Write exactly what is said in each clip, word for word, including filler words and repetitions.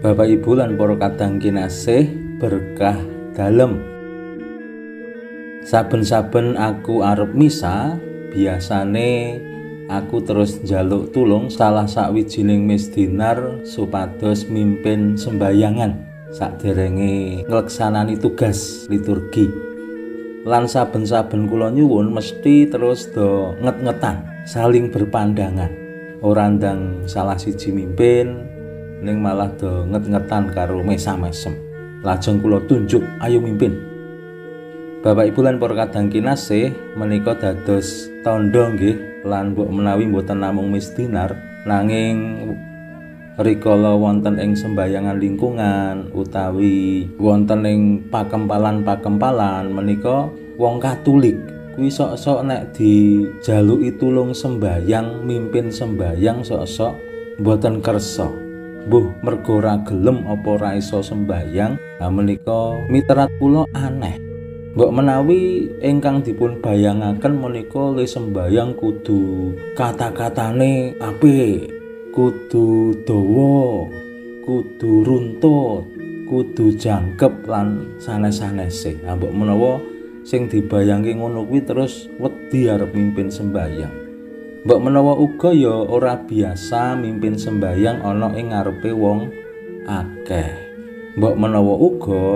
Bapak Ibu lan para kadang kinasih berkah dalem. Saben-saben aku arep misa, biasane aku terus njaluk tulung salah sawijining misdinar supados mimpin sembayangan sakderenge ngleksanani tugas liturgi. Lan saben-saben kula nyuwun mesti terus do nget-ngetan, saling berpandangan. Ora ndang salah siji mimpin ning malah do nget-ngetan karo mesam-mesem. Lajeng kula tunjuk, ayo mimpin. Bapak Ibu lan para kadang kinasih menika dados tandha nggih lan mbok menawi mboten namung misdinar nanging rikala wonten ing sembayangan lingkungan utawi wonten ing pakempalan-pakempalan menika wong Katolik kuwi sok-sok nek dijaluki tulung sembayang mimpin sembayang sok-sok mboten kersa. Mbuh mergo ora gelem apa ora iso sembayang. Nah menika miterat kula aneh. Mbok menawi ingkang dipun bayangaken menika le sembayang kudu kata-katane apik, kudu dawa, kudu runtut, kudu jangkep lan sanes-sanese. Nah mbok menawa sing dibayangke ngono kuwi terus wedi arep mimpin sembayang. Mbok menawa uga ya ora biasa mimpin sembayang ana ing ngarepe wong akeh. Mbok menawa uga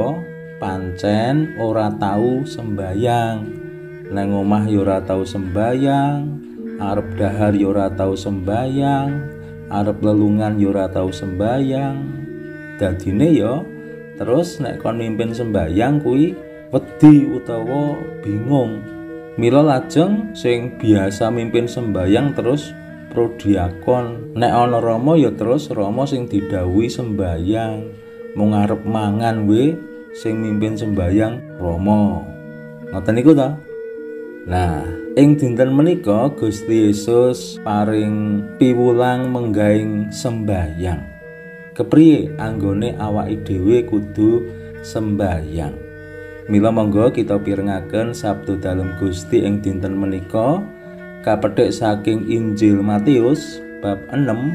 pancen ora tahu sembayang, nang omah ya ora tahu sembayang, arep dahar ya ora tahu sembayang, arep lelungan ya ora tahu sembayang. Dadine ya terus nek kon mimpin sembayang kuwi wedi utawa bingung. Mila lajeng sing biasa mimpin sembayang terus prodiakon, nek ana rama ya terus rama sing didhawuhi sembayang. Mung arep mangan we sing mimpin sembayang Rama. Ngoten niku ta? Nah, ing dinten menika Gusti Yesus paring piwulang menggaing sembayang. Kepriye anggone awake dhewe kudu sembayang. Mila monggo kita pirengaken sabda dalem Gusti ing dinten menika kapethik saking Injil Matius bab enam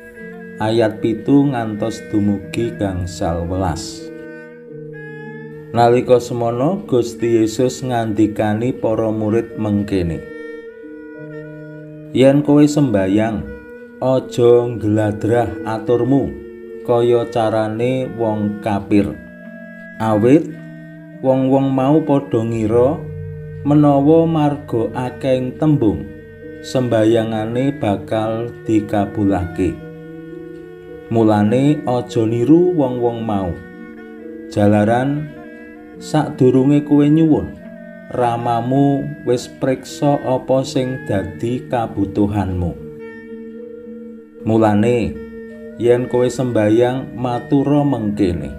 ayat pitu ngantos dumugi gangsal welas. Nalika semono Gusti Yesus ngandikani para murid mengkene, yen kowe sembayang aja ngladrah aturmu kaya carane wong kafir. Awit wong-wong mau padha ngira menawa marga akeh tembung sembayangane bakal dikabulake. Mulane aja niru wong-wong mau. Jalaran sadurunge kowe nyuwun, ramamu wis priksa apa sing dadi kabutuhanmu. Mulane yen kowe sembayang matura mengkene,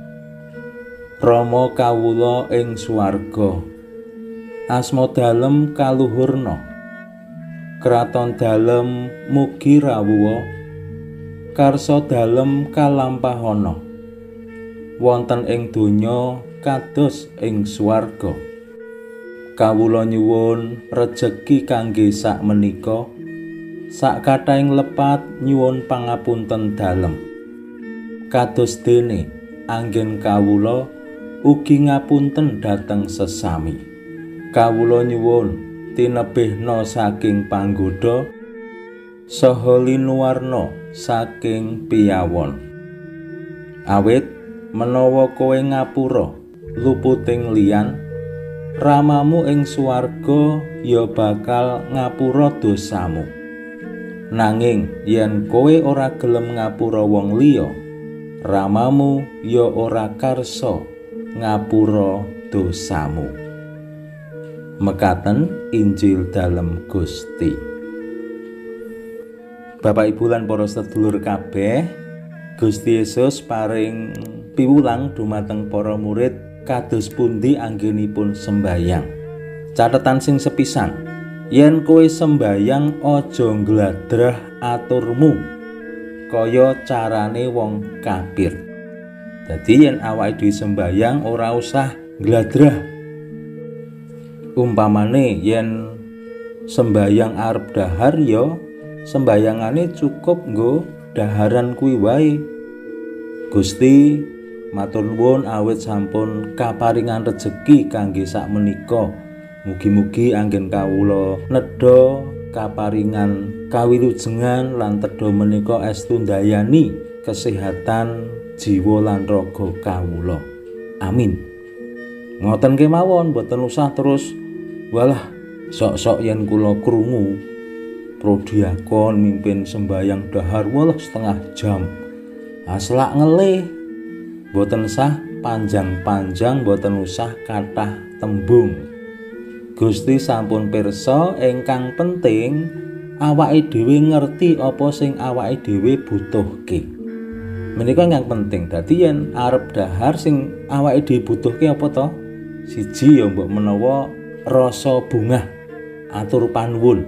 Rama kawula ing swarga, asma dalem kaluhurna, kraton dalem mugi rawuha, karsa dalem kalampahana, wonten ing donya kados ing swarga. Kawula nyuwun rejeki kangge sak menika, sak kathahing lepat nyuwun pangapunten dalem. Kados dene anggen kawula ugi ngapunten dhateng sesami. Kawula nyuwun tinebihna saking panggoda saha linuwarna saking piyawon. Awit menawa kowe ngapura luputing liyan, ramamu ing swarga ya bakal ngapura dosamu. Nanging yen kowe ora gelem ngapura wong liya, ramamu ya ora karsa ngapura dosamu. Mekaten Injil dalem Gusti. Bapak Ibu lan para sedulur kabeh, Gusti Yesus paring piwulang dumateng para murid kados pundi anggenipun sembayang. Catetan sing sepisan, yen kowe sembayang aja ngladrah aturmu kaya carane wong kafir. Dadi yen awake dhewe sembayang ora usah ngladrah. Umpamane yen sembayang arep dahar ya sembayangane cukup nggo daharan kuwi wae. Gusti matur nuwun awit sampun kaparingan rejeki kangge sakmenika. Mugi-mugi anggen kawula nedha kaparingan kawilujengan lan tedha menika estu ndayani kesehatan jiwa lan raga kawula. Amin. Ngoten kemawon, boten usah terus walah sok-sok yen kula krungu prodiakon mimpin sembayang dahar walah setengah jam. Aslak ngelih boten sah panjang-panjang, boten usah kathah tembung. Gusti sampun pirsa, ingkang penting awake dhewe ngerti apa sing awake dhewe butuhke. Menika yang penting. Dadi yen arep dahar sing awake dhewe butuhke apa to? Siji ya mbok menawa rasa bungah atur panuwun.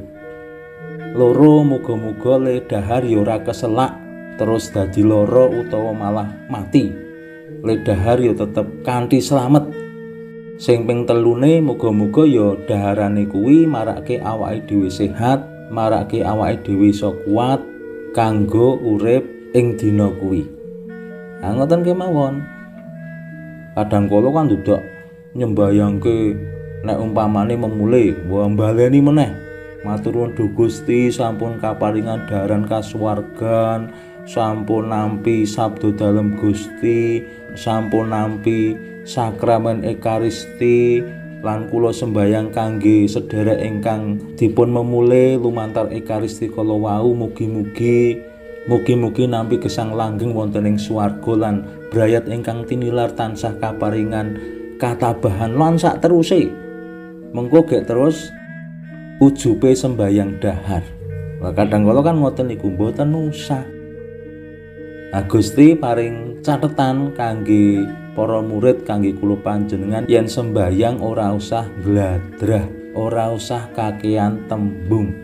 Loro muga-muga le dahar ya ora keselak terus dadi lara utawa malah mati. Le dahar ya tetep kanthi slamet. Sing ping telune muga-muga ya daharane kuwi marake awake dhewe sehat, marake awake dhewe iso kuat kanggo urip ing dina kuwi. Ha ngoten kemawon. Kadang kala kan dudak nyembayangke nek umpamane memulih wa mbaleni meneh. Matur nuwun Gusti sampun kaparingan daharan kasuwargan, sampun nampi sabda dalem Gusti, sampun nampi sakramen Ekaristi lan kula sembayang kangge sedherek ingkang dipun memulih lumantar Ekaristi kala wau. Mugi-mugi mugi-mugi nampi gesang langgeng wonten ing swarga lan brayat ingkang tinilar tansah kaparingan katabahan lan sak teruse. Mengko gek terus ujube sembayang dahar. Lah kadang kala kan ngoten niku mboten usah. Gusti paring catetan kangge para murid, kangge kula panjenengan yen sembayang ora usah gladrah, ora usah kakean tembung.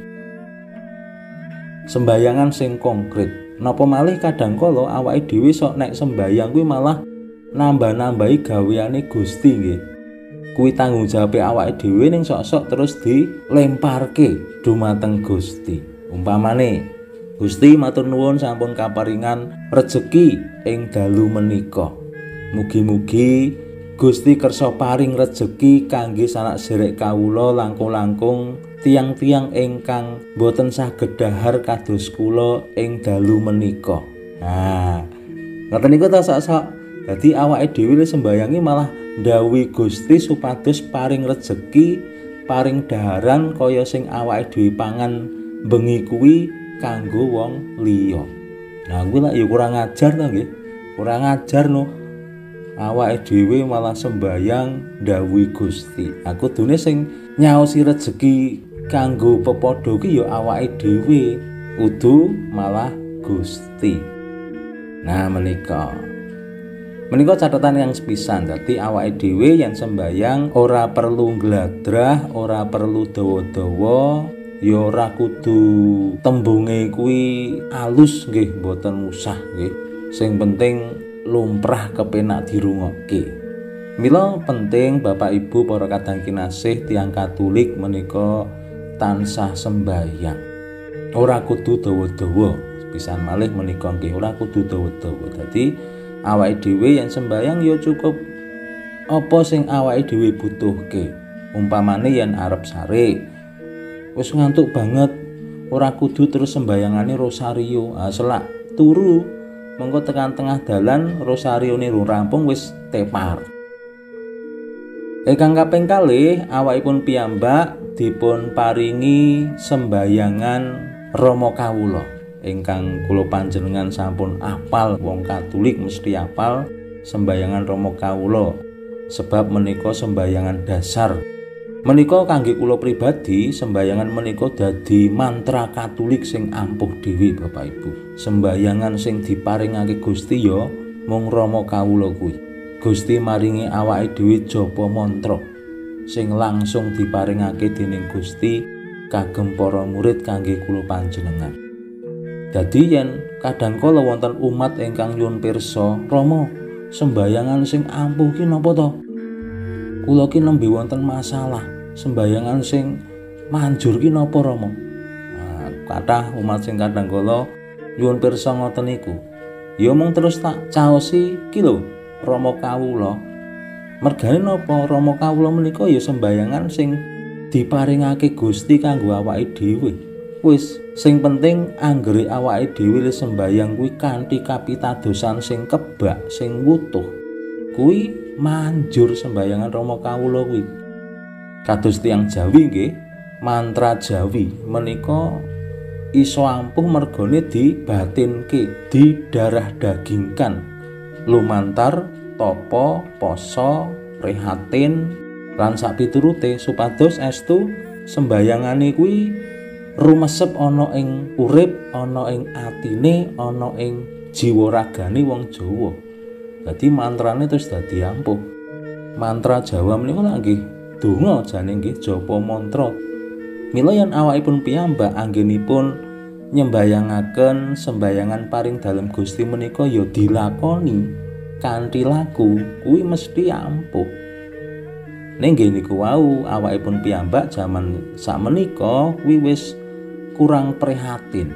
Sembayangan sing konkret. Napa malih kadang kala awake dhewe sok nek sembayang kuwi malah nambah-nambahi gaweane Gusti nggih. Kuwi tanggung jawabe awake dhewe ning sok-sok terus dilemparke dumateng Gusti. Umpamane, Gusti matur nuwun sampun kaparingan rejeki ing dalu menika. Mugi-mugi Gusti kersa paring rejeki kangge sanak sedherek kawula langkung-langkung tiang-tiang ingkang boten saged dahar kados kula ing dalu menika. Nah, ngoten niku ta sok-sok. Dadi awake dhewe sembayangi malah ndhawuhi Gusti supados paring rejeki, paring daharan kaya sing awake dhewe pangan bengi kuwi kanggo wong liya. Nah kuwi lak ya kurang ajar ta nggih. Kurang ajar no. Awake dhewe malah sembayang ndhawuhi Gusti. Aku dune sing nyaosi rejeki kanggo pepadha ki ya awake dhewe, udu malah Gusti. Nah menika Menika catatan yang sepisan. Dadi awake dhewe yen sembayang ora perlu gladrah, ora perlu dawa-dawa, ya ora kudu tembunge kuwi alus nggih, mboten usah nggih. Sing penting lumrah kepenak dirungokke. Mila penting Bapak Ibu para kadang kinasih tiyang Katolik menika tansah sembayang. Ora kudu dawa-dawa. Pisan malih menika nggih ora kudu dawa-dawa. Dadi awake dhewe yen sembayang ya cukup apa sing awake dhewe butuhke. Umpamane yen arep sare wis ngantuk banget, ora kudu terus sembayangane rosario. Ah selak turu mengko tekan tengah dalan rosarione rampung wis tepar. Ingkang kaping kalih awakipun piyambak dipun paringi sembayangan Rama Kawula. Ingkang kula panjenengan sampun apal, wong Katolik mesti apal sembayangan Rama Kawula sebab menika sembayangan dasar. Menika kangge kula pribadi sembayangan menika dadi mantra Katolik sing ampuh dhewe Bapak Ibu. Sembayangan sing diparingake Gusti ya mung Rama Kawula kuwi. Gusti maringi awake dhewe japa mantra sing langsung diparingake dening Gusti kagem para murid kangge kula panjenengan. Dadi yen kadangkala wonten umat ingkang nyuwun pirsa, Rama, sembayangan sing ampuh ki napa to? Kula ki nembe wonten masalah. Sembayangan sing manjur ki napa, Rama? Nah, kathah umat sing kadangkala nyuwun pirsa ngoten niku. Ya mung terus tak caosi ki lho Rama kawula. Mergane napa Rama kawula menika ya sembayangan sing diparingake Gusti kanggo awake dhewe. Wis sing penting anggere awake dhewe le sembayang kuwi kanthi kapitadosan sing kebak, sing wutuh. Kuwi manjur sembayangan Rama kawula kuwi. Kados tiyang Jawi nggih, mantra Jawi menika iso ampuh mergane dibatinke, didarah dagingkan. Lumantar tapa, poso, prihatin lan sapiturute supados estu sembayangane kuwi rumesep ana ing urip, ana ing atine, ana ing jiwa ragane wong Jawa. Dadi mantrane terus dadi ampuh. Mantra Jawa menika lak nggih donga jane nggih japa mantra. Mila yen awakipun piyambak anggenipun nyembayangaken sembayangan paring dalem Gusti menika ya dilakoni kanthi laku kuwi mesti ampuh. Ning nggih niku wau awakipun piyambak jaman sakmenika kuwi wis kurang prihatin.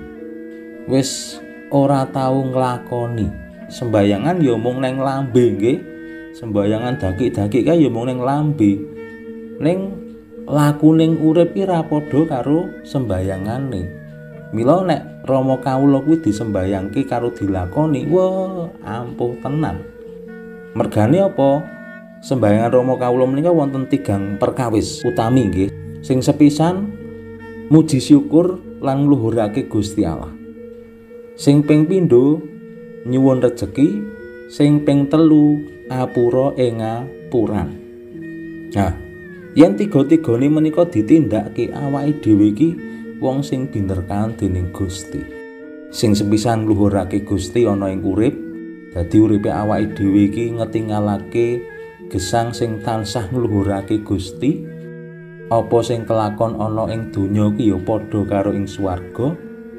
Wis ora tau nglakoni sembayangan ya mung neng lambe nggih. Sembayangan daki-daki kae ya mung neng lambe. Ning laku ning urip ki ra padha karo sembayangane. Mila nek Rama kawula kuwi disembayangke karo dilakoni, wah ampuh tenan. Mergane apa? Sembayangan Rama kawula menika wonten tigang perkawis utami nggih. Sing sepisan muji syukur lan ngluhurake Gusti Allah. Sing ping pindho nyuwun rejeki, sing ping telu apura ing ngapuran. Nah, yen tiga-tigane menika ditindakake awake dhewe iki wong sing binerkan dening Gusti. Sing sepisan ngluhurake Gusti ana ing urip, dadi uripe awake dhewe iki ngetingalake gesang sing tansah ngluhurake Gusti. Apa sing kelakon ana ing donya iki ya padha karo ing swarga.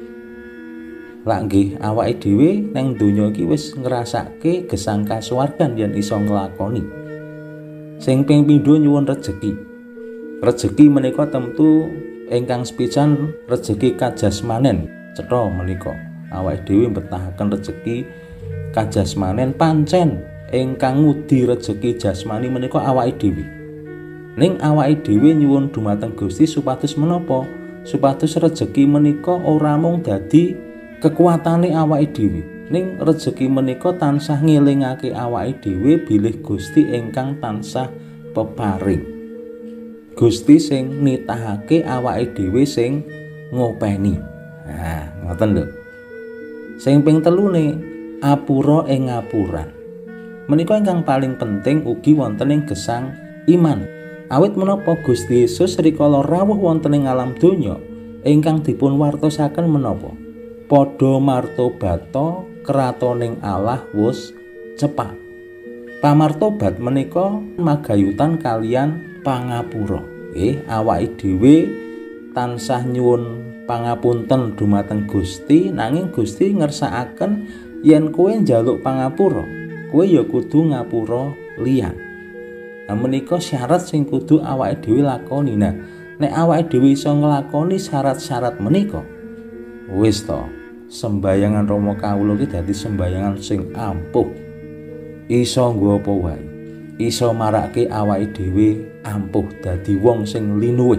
Lak nggih awake dhewe nang donya iki wis ngrasake gesang kasuwargan yen iso nglakoni. Sing ping pindho nyuwun rejeki. Rejeki menika tentu ingkang sepisan rejeki kajasmanen cetha menika. Awake dhewe mbetahaken rejeki kajasmanen pancen ingkang ngudi rejeki jasmani menika awake dhewe. Ning awake dhewe nyuwun dumateng Gusti supados menapa? Supados rejeki menika ora mung dadi kekuatane awake dhewe, ning rejeki menika tansah ngelingake awake dhewe bilih Gusti ingkang tansah peparing. Gusti sing nitahake awake dhewe sing ngopeni. Nah, ngoten lho. Sing ping telune apura ing ngapuran. Menika ingkang paling penting ugi wonten ing gesang iman. Awit menapa Gusti Yesus rikala rawuh wonten ing alam donya ingkang dipun wartosaken menapa? Padha martobata kratoning Allah wus cepak. Pamartobat menika magayutan kalian pangapura. Eh awake dhewe tansah nyuwun pangapunten dumateng Gusti, nanging Gusti ngersakaken yen kowe njaluk pangapura, kowe ya kudu ngapura liyan. Nah menika syarat sing kudu awake dhewe lakoni. Nah, nek awake dhewe iso nglakoni syarat-syarat menika, wis to, sembayangan Rama kawula iki dadi sembayangan sing ampuh. Iso nggo apa wae. Iso marake awake dhewe ampuh dadi wong sing linuwih.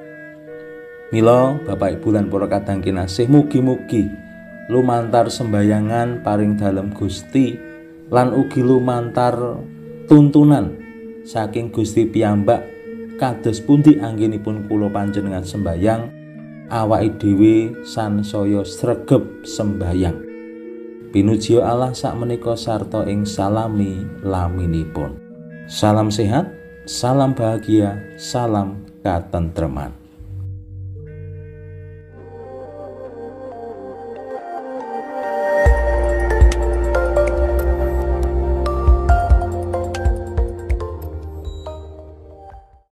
Mila Bapak Ibu lan para kadang kinasih, mugi-mugi lumantar sembayangan paring dalem Gusti lan ugi lumantar tuntunan saking Gusti piyambak kados pundi anggenipun kula panjenengan sembayang, awake dhewe sansaya sregep sembayang. Pinuji Allah sakmenika sarta ing salami laminipun. Salam sehat, salam bahagia, salam katentreman.